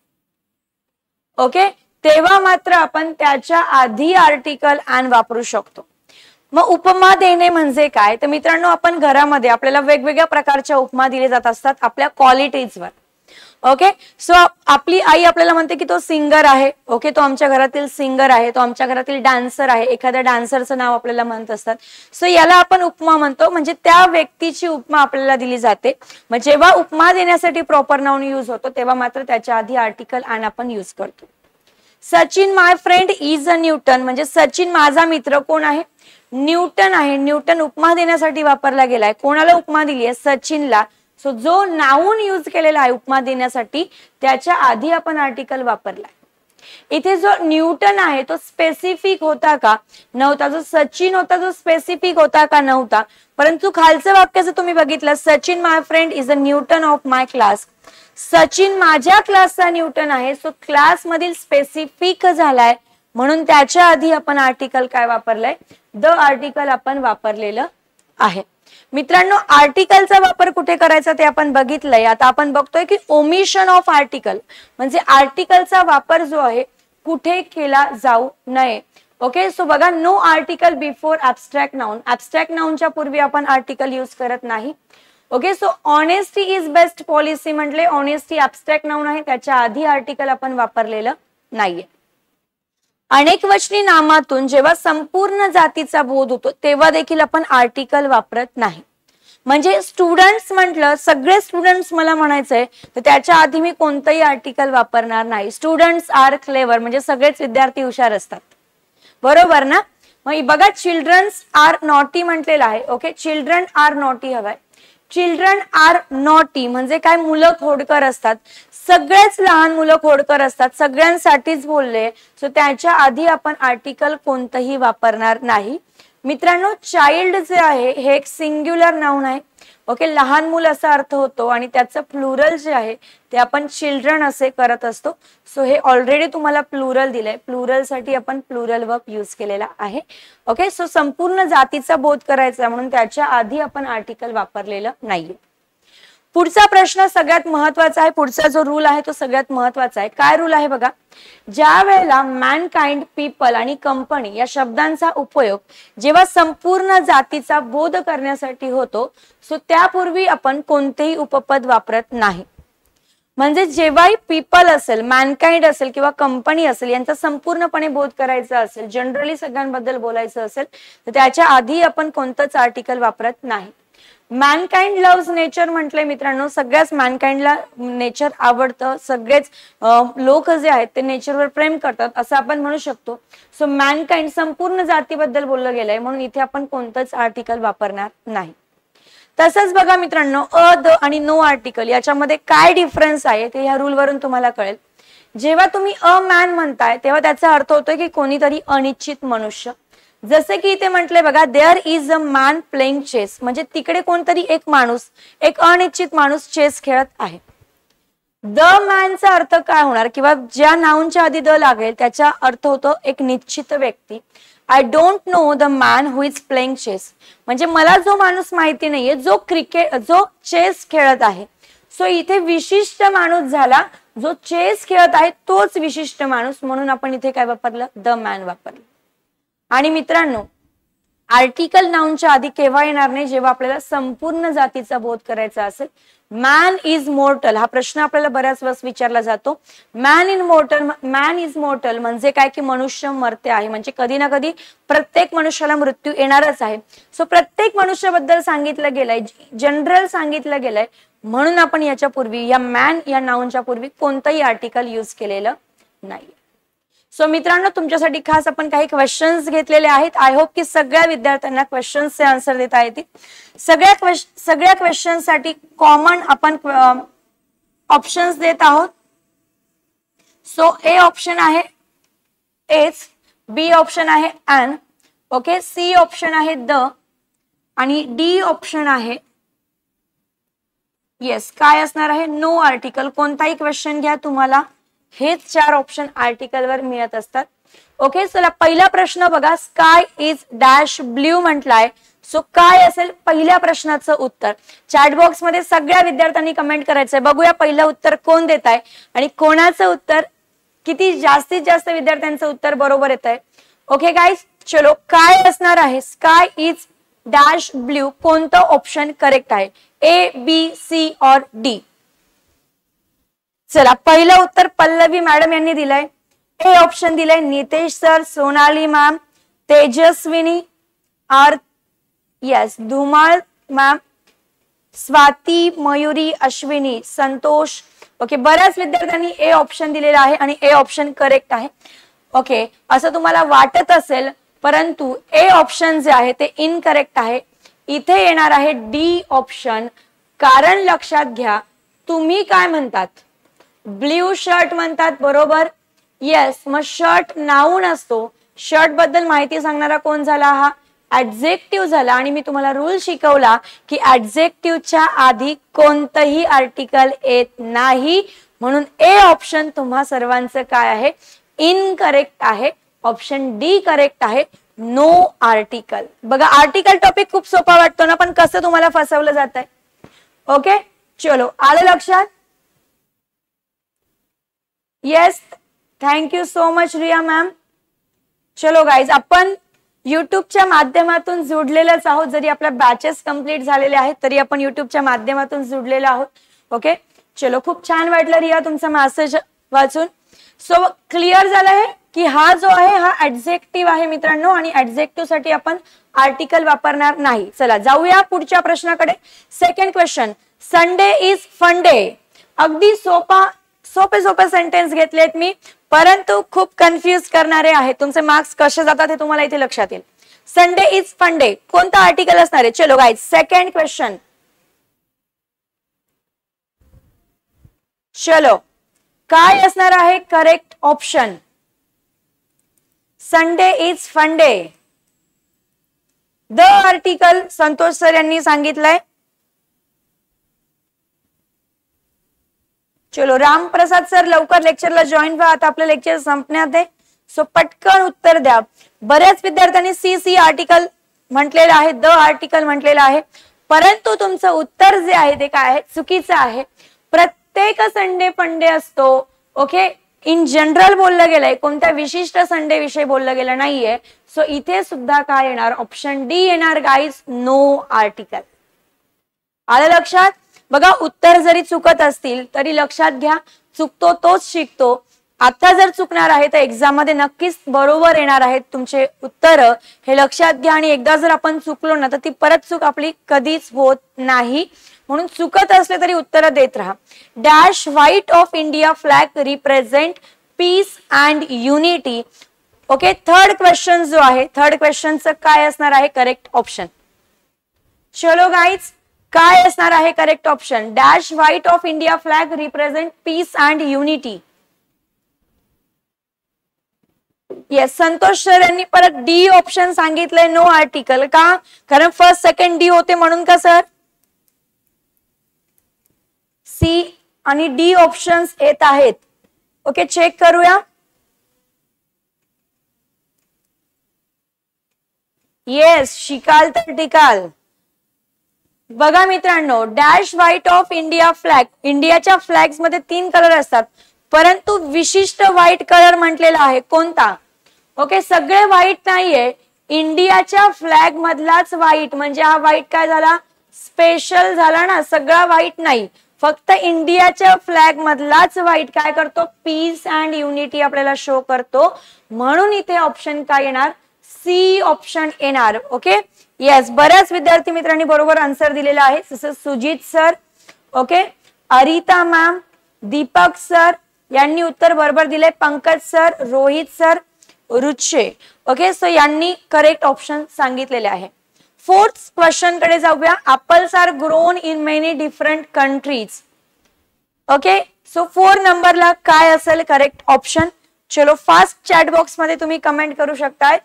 ओके, तेव्हा मात्र आपण त्याच्या आधी आर्टिकल अन वापरू शकतो. मग उपमा देणे म्हणजे काय, तर मित्रांनो आपण घरामध्ये आपल्याला वेगवेगळ्या प्रकारच्या उपमा दिले जात असतात आपल्या क्वालिटीजवर. ओके, सो आपली आई आपल्याला म्हणते की तो सिंगर आहे. ओके, तो आमच्या घरातील सिंगर आहे, तो आमच्या घरातील डान्सर आहे, एखाद्या डान्सरचं नाव आपल्याला म्हणत असतात. सो याला आपण उपमा म्हणतो, म्हणजे त्या व्यक्तीची उपमा आपल्याला दिली जाते. मग जेव्हा उपमा देण्यासाठी प्रॉपर नाउन यूज होतो तेव्हा मात्र त्याच्या आधी आर्टिकल अन आपण यूज करतो. Sachin my friend is a Newton, म्हणजे सचिन माझा मित्र कोण आहे, न्यूटन आहे. न्यूटन उपमा देण्यासाठी वापरला गेलाय. कोणाला उपमा दिली आहे, सचिनला. सो जो नाउन यूज केलेला आहे उपमा देण्यासाठी त्याच्या आधी आपण आर्टिकल वापरलाय. इथे जो न्यूटन आहे तो स्पेसिफिक होता का, नव्हता. जो सचिन होता जो स्पेसिफिक होता का, नव्हता. परंतु खालचं वाक्य जर तुम्ही बघितलं, Sachin my friend is a Newton of my class, Sachin माझ्या क्लासचा न्यूटन आहे. सो क्लास मधील स्पेसिफिक झालाय म्हणून त्याच्या आधी आपण आर्टिकल काय वापरलंय, द आर्टिकल आपण वापरलेलं आहे. मित्रांनो आर्टिकलचा वापर कुठे करायचा ते आपण बघितलंय. आता आपण बघतोय की ओमिशन ऑफ आर्टिकल, म्हणजे आर्टिकलचा वापर जो आहे कुठे केला जाऊ नये. ओके, सो बघा, no article before abstract noun. Abstract नाउनच्या पूर्वी आपण आर्टिकल यूज करत नाही. Okay, so honesty is best policy म्हटले, ऑनेस्टी ऍब्स्ट्रॅक्ट नाउन आहे, त्याच्या आधी आर्टिकल आपण वापरलेलं नाहीये. अनेकवचनी नामातून जेव्हा संपूर्ण जातीचा बोध होतो तेव्हा देखील आपण आर्टिकल वापरत नाही. म्हणजे स्टुडंट्स म्हटलं, सगळे स्टुडंट्स मला म्हणायचंय तर त्याच्या आधी मी कोणतंही आर्टिकल वापरणार नाही. स्टुडंट्स आर क्लेवर, म्हणजे सगळेच विद्यार्थी हुशार असतात, बरोबर ना. मग बघा, चिल्ड्रन्स आर नॉटी म्हटलेलं आहे. ओके, चिल्ड्रन आर नॉटी हवाय. चिल्ड्रन आर नॉटी म्हणजे काय, मुलं खोडकर असतात. सगळेच लहान मुलं खोडकर असतात, सगळ्यांसाठीच बोलले. सो त्याच्या आधी आपण आर्टिकल कोणतंही वापरणार नाही. मित्रांनो चाइल्ड जे आहे हे एक सिंग्युलर नाउन आहे. ओके, लहान मूल असा अर्थ होतो आणि त्याचं प्लुरल जे आहे ते आपण चिल्ड्रन असे करत असतो. सो हे ऑलरेडी तुम्हाला प्लुरल दिलंय, प्लुरल साठी आपण प्लुरल वर्ब यूज केलेला आहे. ओके, सो संपूर्ण जातीचा बोध करायचा म्हणून त्याच्या आधी आपण आर्टिकल वापरलेलं नाहीये. पुढचा प्रश्न सगळ्यात महत्वाचा आहे. पुढचा जो रूल आहे तो सगळ्यात महत्वाचा आहे. काय रूल आहे बघा, ज्या वेळेला मॅनकाइंड, पीपल आणि कंपनी या शब्दांचा उपयोग जेव्हा संपूर्ण जातीचा बोध करण्यासाठी होतो सो त्यापूर्वी आपण कोणतेही उपपद वापरत नाही. म्हणजे जेव्हाही पीपल असेल, मॅनकाइंड असेल किंवा कंपनी असेल यांचा संपूर्णपणे बोध करायचा असेल, जनरली सगळ्यांबद्दल बोलायचं असेल तर त्याच्या आधी आपण कोणतंच आर्टिकल वापरत नाही. मॅनकाइंड लव्स नेचर म्हटलंय मित्रांनो, सगळ्याच मॅनकाइंडला नेचर आवडतं, सगळेच लोक जे आहेत ते नेचरवर प्रेम करतात असं आपण म्हणू शकतो. सो मॅनकाइंड संपूर्ण जातीबद्दल बोललं गेलंय म्हणून इथे आपण कोणतंच आर्टिकल वापरणार नाही. तसंच बघा मित्रांनो, अ, द आणि नो आर्टिकल याच्यामध्ये काय डिफरन्स आहे ते ह्या रूल वरून तुम्हाला कळेल. जेव्हा तुम्ही अ मॅन म्हणताय तेव्हा त्याचा अर्थ होतोय की कोणीतरी अनिश्चित मनुष्य. जसे की इथे म्हटलंय बघा, there is a man playing chess, म्हणजे तिकडे कोणतरी एक माणूस, एक अनिश्चित माणूस चेस खेळत आहे. द मॅनचा अर्थ काय होणार, किंवा ज्या नाउनच्या आधी द लागेल त्याचा अर्थ होतो एक निश्चित व्यक्ती. I don't know the man who is playing chess, म्हणजे मला जो माणूस माहिती नाहीये जो क्रिकेट जो चेस खेळत आहे. सो इथे विशिष्ट माणूस झाला, जो चेस खेळत आहे तोच विशिष्ट माणूस, म्हणून आपण इथे काय वापरलं, द मॅन वापरलं. आणि मित्रांनो आर्टिकल नाउनच्या आधी केव्हा येणार नाही, जेव्हा आपल्याला संपूर्ण जातीचा बोध करायचा असेल. मॅन इज मॉर्टल हा प्रश्न आपल्याला बऱ्याच वेळेस विचारला जातो. Man in mortal man is mortal म्हणजे काय की मनुष्य मरते आहे, म्हणजे कधी ना कधी प्रत्येक मनुष्याला मृत्यू येणारच आहे. सो प्रत्येक मनुष्याबद्दल सांगितलं गेलंय, जनरल सांगितलं गेलंय, म्हणून आपण याच्या पूर्वी या मॅन या नाउनच्या पूर्वी कोणतंही आर्टिकल यूज केलेलं नाही. सो मित्रांनो, तुमच्यासाठी खास आपण काही क्वेश्चन्स घेतलेले आहेत. आय होप की सगळ्या विद्यार्थ्यांना क्वेश्चन्सचे आन्सर देता येतील. सगळ्या सगळ्या क्वेश्चन्ससाठी कॉमन आपण ऑप्शन्स देत आहोत. सो ए ऑप्शन आहे एच, बी ऑप्शन आहे अन, ओके, सी ऑप्शन आहे द आणि डी ऑप्शन आहे येस. काय असणार आहे? No article. कोणताही क्वेश्चन घ्या, तुम्हाला हेच चार ऑप्शन आर्टिकल वर मिळत असतात. ओके, चला पहिला प्रश्न बघा. स्काय इज डॅश ब्ल्यू म्हटलाय. सो काय असेल पहिल्या प्रश्नाचं उत्तर? चॅटबॉक्स मध्ये सगळ्या विद्यार्थ्यांनी कमेंट करायचंय. बघूया पहिलं उत्तर कोण देत आहे आणि कोणाचं उत्तर, किती जास्तीत जास्त विद्यार्थ्यांचं उत्तर बरोबर येत आहे. ओके गाईज, चलो काय असणार आहे? स्काय इज डॅश ब्ल्यू, कोणतं ऑप्शन करेक्ट आहे? ए, बी, सी और डी? चला पहिलं उत्तर पल्लवी मॅडम यांनी दिलंय. ए ऑप्शन दिलंय Nitesh sir, Sonali ma'am, Tejaswini R yes, Dhumal ma'am, Swati, Mayuri, Ashwini, Santosh. Okay, बऱ्याच विद्यार्थ्यांनी ए ऑप्शन दिलेला आहे आणि ए ऑप्शन करेक्ट आहे. ओके, असं तुम्हाला वाटत असेल, परंतु ए ऑप्शन जे आहे ते इनकरेक्ट आहे. इथे येणार आहे डी ऑप्शन. कारण लक्षात घ्या, तुम्ही काय म्हणतात? ब्ल्यू शर्ट म्हणतात, बरोबर? येस. मग शर्ट नाउन असतो. शर्ट बद्दल माहिती सांगणारा कोण झाला? हा ऍडजेक्टिव्ह झाला. आणि मी तुम्हाला रूल शिकवला की ऍडजेक्टिव्हच्या आधी कोणतंही आर्टिकल येत नाही, म्हणून ए ऑप्शन तुम्हा सर्वांचं काय आहे? इनकरेक्ट आहे. ऑप्शन डी करेक्ट आहे, नो आर्टिकल. बघा, आर्टिकल टॉपिक खूप सोपा वाटतो ना, पण कसं तुम्हाला फसवलं जात आहे? ओके, चलो, आलं लक्षात? Yes, thank you so much Riya ma'am. चलो गाईज, आपण युट्यूबच्या माध्यमातून जुडलेलंच आहोत. जरी आपल्या बॅचेस कंप्लीट झालेले आहेत तरी आपण युट्यूबच्या माध्यमातून जुडलेलो आहोत. ओके, चलो, खूप छान वाटलं रिया तुमचा मेसेज वाचून. सो क्लिअर झालंय की हा जो आहे हा ऍडजेक्टिव्ह आहे मित्रांनो, आणि ऍडजेक्टिव्ह साठी आपण आर्टिकल वापरणार नाही. चला जाऊया पुढच्या प्रश्नाकडे. Second question, Sunday is fun day. अगदी सोपा सोपे सोपे सेंटेन्स घेतलेत मी, परंतु खूप कन्फ्युज करणारे आहेत. तुमचे मार्क्स कसे जातात हे तुम्हाला इथे लक्षात येईल. संडे इज फन डे, कोणता आर्टिकल असणार आहे? चलो गाइज, सेकंड क्वेश्चन. चलो, काय असणार आहे correct option? Sunday is fun day. The article Santosh sir यांनी सांगितलंय. चलो, रामप्रसाद सर लवकर लेक्चरला जॉईन व्हा, आता आपलं लेक्चर संपण्यात आहे. सो पटकन उत्तर द्या. बऱ्याच विद्यार्थ्यांनी सी सी आर्टिकल म्हटलेलं आहे, द आर्टिकल म्हटलेलं आहे, परंतु तुमचं उत्तर जे आहे ते काय आहे? चुकीचं आहे. प्रत्येक संडे फंडे असतो. ओके, इन जनरल बोललं गेलंय, कोणत्या विशिष्ट संडे विषयी बोललं गेलं नाहीये. सो इथे सुद्धा काय येणार? ऑप्शन डी येणार गाईज, नो आर्टिकल. आलं लक्षात? बघा, उत्तर जरी चुकत असतील तरी लक्षात घ्या, चुकतो तोच शिकतो. आता जर चुकणार आहे तर एक्झाम मध्ये नक्कीच बरोबर येणार आहेत तुमचे उत्तर, हे लक्षात घ्या. आणि एकदा जर आपण चुकलो ना तर ती परत चूक आपली कधीच होत नाही, म्हणून चुकत असले तरी उत्तर देत राहा. Dash white of India flag represent peace and unity. Okay, third question जो आहे, थर्ड क्वेश्चनचं काय असणार आहे करेक्ट ऑप्शन? चलो गाईज, काय असणार आहे correct option? Dash white of India flag represent peace and unity. Yes, Santosh sir यांनी परत डी ऑप्शन सांगितलंय, नो आर्टिकल. का? कारण फर्स्ट सेकंड डी होते म्हणून का सर? सी आणि डी ऑप्शन्स येत आहेत. ओके, चेक करूया. येस, शिकाल तर टिकाल. बघा मित्रांनो, dash white of India flag, इंडियाच्या फ्लॅग्स मध्ये तीन कलर असतात, परंतु विशिष्ट व्हाईट कलर म्हटलेला आहे. कोणता? ओके, सगळे व्हाईट नाहीये, इंडियाच्या फ्लॅग मधलाच व्हाईट, म्हणजे हा व्हाईट काय झाला, स्पेशल झाला ना, सगळा व्हाईट नाही, फक्त इंडियाच्या फ्लॅग मधलाच व्हाईट काय करतो, पीस अँड युनिटी आपल्याला शो करतो. म्हणून इथे ऑप्शन काय येणार, सी ऑप्शन येणार. ओके, येस, बऱ्याच विद्यार्थी मित्रांनी बरोबर आन्सर दिलेला आहे. जसं Sujit sir, okay, Arita ma'am, Deepak sir यांनी उत्तर बरोबर दिले, Pankaj sir, Rohit sir, Ruche. Okay, so यांनी करेक्ट ऑप्शन सांगितलेले आहे. फोर्थ क्वेश्चन कडे जाऊया. Apples are grown in many different countries. Okay, so four नंबरला काय असेल करेक्ट ऑप्शन? चलो फास्ट चॅट बॉक्स मध्ये तुम्ही कमेंट करू शकताय.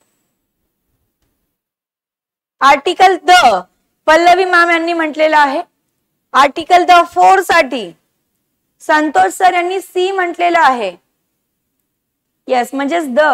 आर्टिकल द, पल्लवी मॅम यांनी म्हटलेलं आहे. आर्टिकल द फोर साठी संतोष सर यांनी सी म्हटलेलं आहे. येस, म्हणजेच द.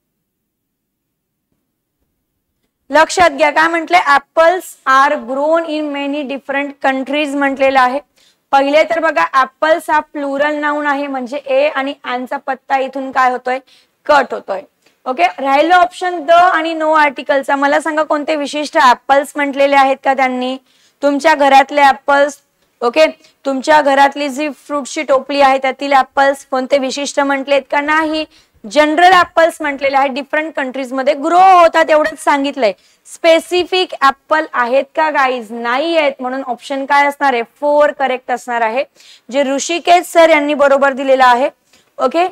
लक्षात घ्या काय म्हटलंय, apples are grown in many different countries म्हटलेलं आहे. पहिले तर बघा ऍपल्स हा प्लुरल नाउन आहे, म्हणजे ए आणि आनचा पत्ता इथून काय होतोय, कट होतोय. ओके, राहिलं ऑप्शन द आणि नो आर्टिकलचा. मला सांगा कोणते विशिष्ट ऍपल्स म्हटलेले आहेत का त्यांनी? तुमच्या घरातले ऍपल्स, ओके, तुमच्या घरातली जी फ्रूटची टोपली आहे त्यातील ऍपल्स कोणते विशिष्ट म्हटलेत का? नाही, जनरल ऍपल्स म्हटलेले आहेत. डिफरंट कंट्रीज मध्ये ग्रो होतात एवढंच सांगितलंय. स्पेसिफिक ऍपल आहेत का गाईज? नाही आहेत. म्हणून ऑप्शन काय असणार आहे, फोर करेक्ट असणार आहे, जे ऋषिकेश सर यांनी बरोबर दिलेलं आहे. ओके,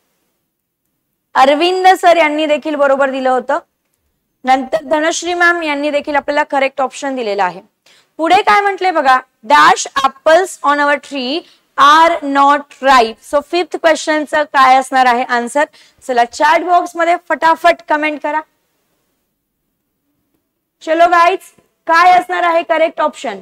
अरविंद सर यांनी देखील बरोबर दिलं होतं. नंतर धनश्री मॅम यांनी देखील आपल्याला करेक्ट ऑप्शन दिलेला आहे. पुढे काय म्हटले बघा, dash apples on our tree are not ripe. So fifth क्वेश्चनचं काय असणार आहे आन्सर? चला चॅट बॉक्स मध्ये फटाफट कमेंट करा. चलो गाईज, काय असणार आहे correct option?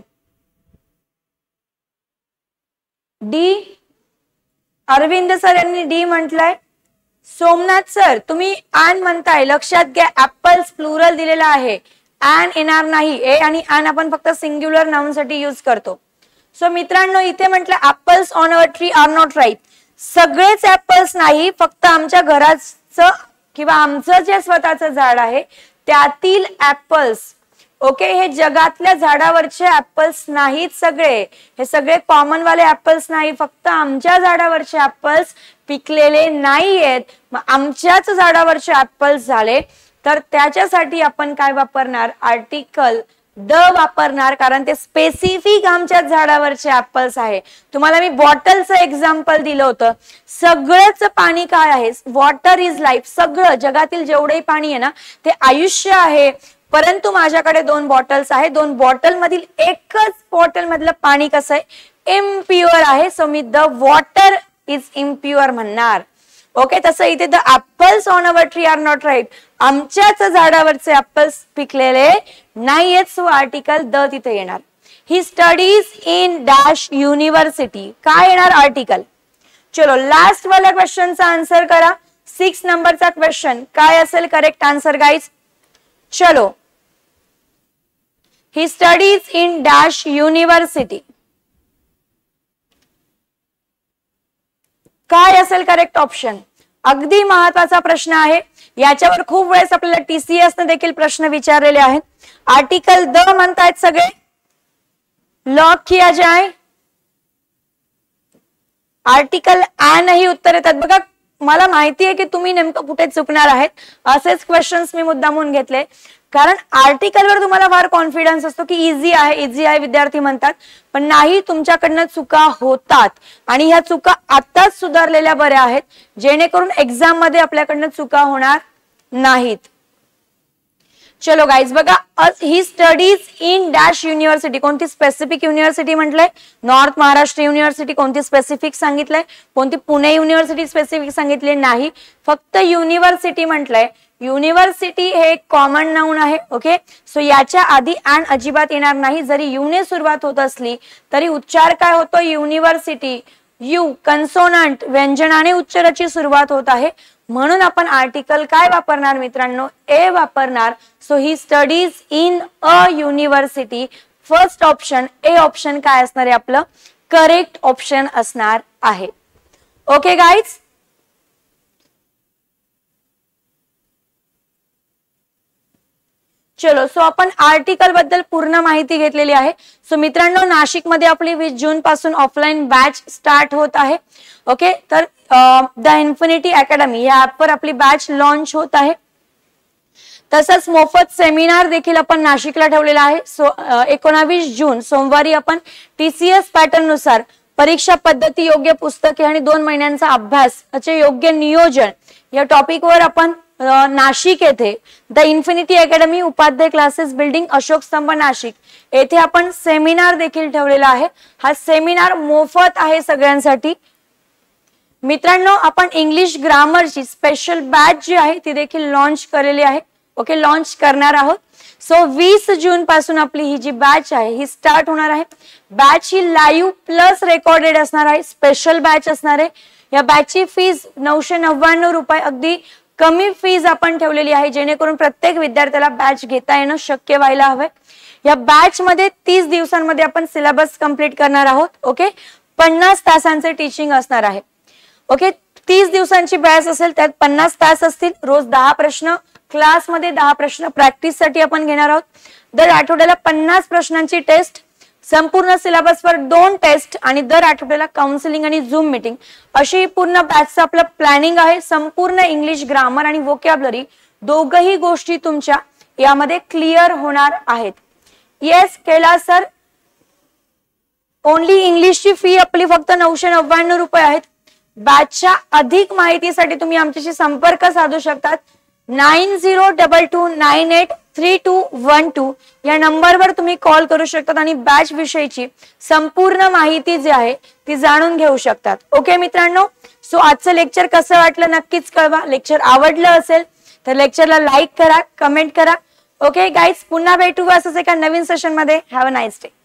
D. Arvind sir यांनी डी म्हटलंय. सोमनाथ सर तुम्ही आन म्हणताय, लक्षात घ्या ऍपल्स प्लुरल दिलेला आहे, आन येणार नाही. ए आणि आन आपण फक्त सिंग्युलर नाउन साठी यूज करतो. सो मित्रांनो इथे म्हटलं apples on our tree are not ripe. सगळेच ऍपल्स नाही, फक्त आमच्या घराचं किंवा आमचं जे स्वतःचं झाड आहे त्यातील ऍपल्स. ओके, हे जगातल्या झाडावरचे ऍपल्स नाहीत सगळे, हे सगळे कॉमन वाले ऍपल्स नाही, फक्त आमच्या झाडावरचे ऍपल्स पिकलेले नाहीयेत. मग आमच्याच झाडावरचे ऍपल्स झाले तर त्याच्यासाठी आपण काय वापरणार, आर्टिकल द वापरणार, कारण ते स्पेसिफिक आमच्या झाडावरचे ऍपल्स आहे. तुम्हाला मी बॉटलचं एक्झाम्पल दिलं होतं. सगळंच पाणी काय आहे, वॉटर इज लाईफ. सगळं जगातील जेवढे पाणी आहे ना ते आयुष्य आहे. परंतु माझ्याकडे दोन बॉटल्स आहेत, दोन बॉटल मधील एकच बॉटल मधलं पाणी कसं आहे, इम्प्युअर आहे. सो मी द वॉटर इज इम्प्युअर म्हणणार. ओके, तसं इथे the apples on our tree are not ripe, आमच्याच झाडावरचे ऍपल्स पिकलेले नाहीयेत. सो आर्टिकल द तिथे येणार. He studies in dash university, काय येणार आर्टिकल? चलो लास्ट वाला क्वेश्चनचा आन्सर करा. सिक्स नंबरचा क्वेश्चन काय असेल करेक्ट आन्सर गाईज? चलो, he studies in dash university, काय असेल करेक्ट ऑप्शन? अगदी महत्वाचा प्रश्न आहे. याच्यावर खूप वेळेस आपल्याला टीसीएस ने देखील प्रश्न विचारलेले आहेत. आर्टिकल द म्हणतायत सगळे, लॉक किया जाए. आर्टिकल आ नाही उत्तर येतात. बघा मला माहिती आहे की तुम्ही नेमकं कुठे चुकणार आहेत. असेच क्वेश्चन्स मी मुद्दामून घेतले, कारण आर्टिकलवर तुम्हाला फार कॉन्फिडन्स असतो की इझी आहे, इझी आहे विद्यार्थी म्हणतात, पण नाही, तुमच्याकडनं चुका होतात आणि ह्या चुका आताच सुधारलेल्या बऱ्या आहेत, जेणेकरून एक्झाम मध्ये आपल्याकडनं चुका होणार नाहीत. चलो गाईज बघा, he studies in dash university, कोणती स्पेसिफिक युनिव्हर्सिटी म्हटलंय? North Maharashtra university. कोणती स्पेसिफिक सांगितलंय? कोणती पुणे युनिव्हर्सिटी स्पेसिफिक सांगितले? नाही, फक्त युनिव्हर्सिटी म्हटलंय. युनिव्हर्सिटी हे एक कॉमन नाउन आहे. ओके, सो याच्या आधी अँड अजिबात येणार नाही. जरी यू ने सुरुवात होत असली तरी उच्चार काय होतो? युनिव्हर्सिटी. यू कन्सोनंट व्यंजनाने उच्चाराची सुरुवात होत आहे, म्हणून आपण आर्टिकल काय वापरणार मित्रांनो? ए वापरणार. So he studies in a university. First option A option काय असणार आहे आपलं? करेक्ट ऑप्शन असणार आहे. ओके गाईज, चलो, सो आपण आर्टिकल बद्दल पूर्ण माहिती घेतलेली आहे. सो मित्रांनो, नाशिक मध्ये आपली वीस जून पासून ऑफलाईन बॅच स्टार्ट होत आहे. ओके, तर द इन्फिनिटी अकॅडमी या ऍपवर आपली बॅच लॉन्च होत आहे. तसंच मोफत सेमिनार देखील आपण नाशिकला ठेवलेला आहे. सो एकोणावीस जून सोमवारी आपण टीसीएस पॅटर्न नुसार परीक्षा पद्धती, योग्य पुस्तके आणि दोन महिन्यांचा अभ्यास याचे योग्य नियोजन या टॉपिकवर आपण नाशिक येथे the infinity academy Upadhyay classes building Ashok Stambh Nashik येथे आपण सेमिनार देखील ठेवलेला आहे. हा सेमिनार मोफत आहे सगळ्यांसाठी. मित्रांनो, आपण इंग्लिश ग्रामरची स्पेशल बॅच जी आहे ती देखील लॉन्च केलेली आहे. ओके, लॉन्च करणार आहोत. सो वीस जून पासून आपली ही जी बॅच आहे ही स्टार्ट होणार आहे. बॅच ही लाईव्ह प्लस रेकॉर्डेड असणार आहे, स्पेशल बॅच असणार आहे. या बॅचची फीज नऊशे नव्याण्णव रुपये, अगदी कमी फीज आपण ठेवलेली आहे, जेणेकरून प्रत्येक विद्यार्थ्याला बॅच घेता येणं शक्य व्हायला हवं. या बॅच मध्ये तीस दिवसांमध्ये आपण सिलेबस कंप्लीट करणार आहोत. ओके, पन्नास तासांचे टीचिंग असणार आहे. ओके, तीस दिवसांची बॅच असेल, त्यात पन्नास तास असतील. रोज दहा प्रश्न, क्लासमध्ये दहा प्रश्न प्रॅक्टिस साठी आपण घेणार आहोत. दर आठवड्याला पन्नास प्रश्नांची टेस्ट, संपूर्ण सिलेबसवर दोन टेस्ट आणि दर आठवड्याला काउन्सिलिंग आणि झूम मीटिंग अशी पूर्ण बॅचचं आपलं प्लॅनिंग आहे. संपूर्ण इंग्लिश ग्रामर आणि वोकॅब्युलरी दोघही गोष्टी तुमच्या यामध्ये क्लिअर होणार आहेत. येस कैलास सर, ओनली इंग्लिशची फी आपली फक्त नऊशे नव्याण्णव रुपये आहेत. बॅचच्या अधिक माहितीसाठी तुम्ही आमच्याशी संपर्क साधू शकतात. Nine zero double two nine eight three two one two या नंबरवर तुम्ही कॉल करू शकतात आणि बॅच विषयीची संपूर्ण माहिती जी आहे ती जाणून घेऊ शकतात. ओके मित्रांनो, सो आजचं लेक्चर कसं वाटलं नक्कीच कळवा. लेक्चर आवडलं असेल तर लेक्चरला लाईक करा, कमेंट करा. ओके गाईज, पुन्हा भेटू असंच एका नवीन सेशन मध्ये. Have a nice day.